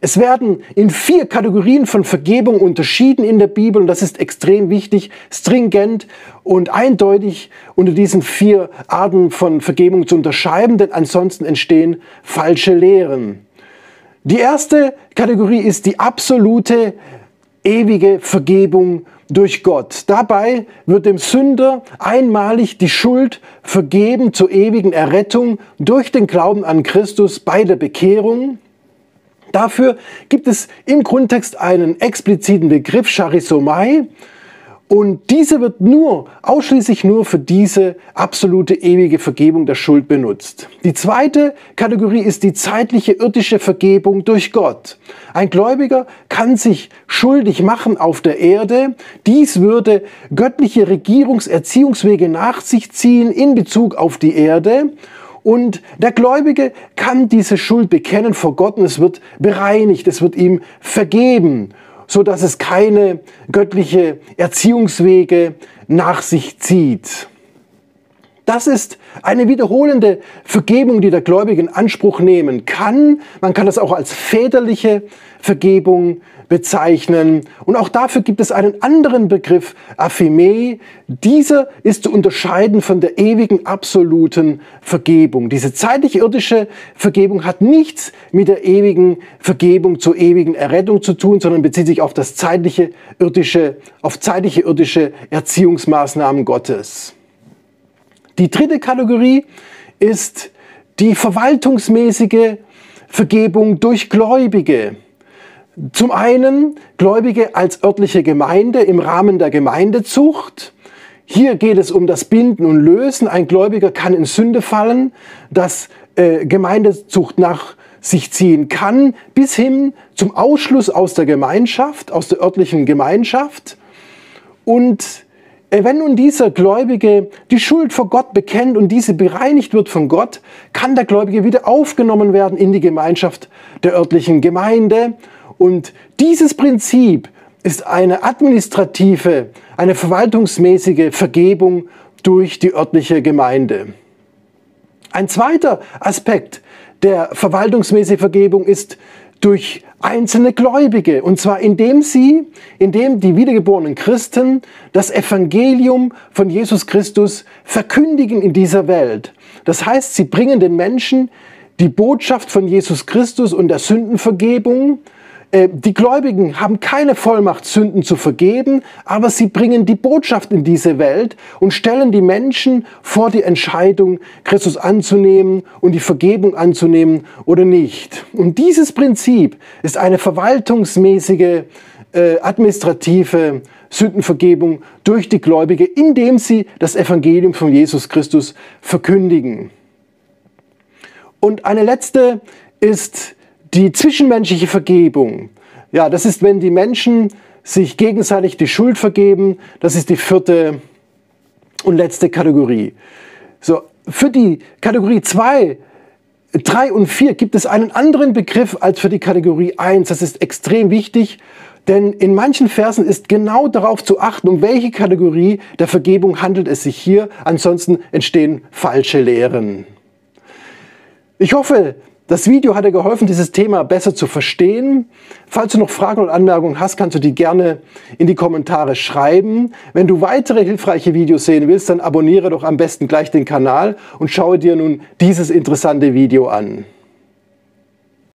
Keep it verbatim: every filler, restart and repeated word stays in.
Es werden in vier Kategorien von Vergebung unterschieden in der Bibel und das ist extrem wichtig, stringent und eindeutig unter diesen vier Arten von Vergebung zu unterscheiden, denn ansonsten entstehen falsche Lehren. Die erste Kategorie ist die absolute, ewige Vergebung durch Gott. Dabei wird dem Sünder einmalig die Schuld vergeben zur ewigen Errettung durch den Glauben an Christus bei der Bekehrung. Dafür gibt es im Grundtext einen expliziten Begriff, Charizomai, und diese wird nur, ausschließlich nur für diese absolute ewige Vergebung der Schuld benutzt. Die zweite Kategorie ist die zeitliche irdische Vergebung durch Gott. Ein Gläubiger kann sich schuldig machen auf der Erde. Dies würde göttliche Regierungserziehungswege nach sich ziehen in Bezug auf die Erde. Und der Gläubige kann diese Schuld bekennen vor Gott und es wird bereinigt, es wird ihm vergeben, so dass es keine göttliche Erziehungswege nach sich zieht. Das ist eine wiederholende Vergebung, die der Gläubige in Anspruch nehmen kann. Man kann das auch als väterliche Vergebung bezeichnen. Und auch dafür gibt es einen anderen Begriff, Aphime. Dieser ist zu unterscheiden von der ewigen, absoluten Vergebung. Diese zeitliche irdische Vergebung hat nichts mit der ewigen Vergebung zur ewigen Errettung zu tun, sondern bezieht sich auf das zeitliche irdische, auf zeitliche irdische Erziehungsmaßnahmen Gottes. Die dritte Kategorie ist die verwaltungsmäßige Vergebung durch Gläubige. Zum einen Gläubige als örtliche Gemeinde im Rahmen der Gemeindezucht. Hier geht es um das Binden und Lösen. Ein Gläubiger kann in Sünde fallen, das äh, Gemeindezucht nach sich ziehen kann, bis hin zum Ausschluss aus der Gemeinschaft, aus der örtlichen Gemeinschaft. Und wenn nun dieser Gläubige die Schuld vor Gott bekennt und diese bereinigt wird von Gott, kann der Gläubige wieder aufgenommen werden in die Gemeinschaft der örtlichen Gemeinde. Und dieses Prinzip ist eine administrative, eine verwaltungsmäßige Vergebung durch die örtliche Gemeinde. Ein zweiter Aspekt der verwaltungsmäßigen Vergebung ist durch einzelne Gläubige, und zwar indem sie, indem die wiedergeborenen Christen das Evangelium von Jesus Christus verkündigen in dieser Welt. Das heißt, sie bringen den Menschen die Botschaft von Jesus Christus und der Sündenvergebung. Die Gläubigen haben keine Vollmacht, Sünden zu vergeben, aber sie bringen die Botschaft in diese Welt und stellen die Menschen vor die Entscheidung, Christus anzunehmen und die Vergebung anzunehmen oder nicht. Und dieses Prinzip ist eine verwaltungsmäßige, äh, administrative Sündenvergebung durch die Gläubige, indem sie das Evangelium von Jesus Christus verkündigen. Und eine letzte ist die zwischenmenschliche Vergebung. Ja, das ist, wenn die Menschen sich gegenseitig die Schuld vergeben. Das ist die vierte und letzte Kategorie. So, für die Kategorie zwei, drei und vier gibt es einen anderen Begriff als für die Kategorie eins. Das ist extrem wichtig, denn in manchen Versen ist genau darauf zu achten, um welche Kategorie der Vergebung handelt es sich hier. Ansonsten entstehen falsche Lehren. Ich hoffe, das Video hat dir geholfen, dieses Thema besser zu verstehen. Falls du noch Fragen oder Anmerkungen hast, kannst du die gerne in die Kommentare schreiben. Wenn du weitere hilfreiche Videos sehen willst, dann abonniere doch am besten gleich den Kanal und schaue dir nun dieses interessante Video an.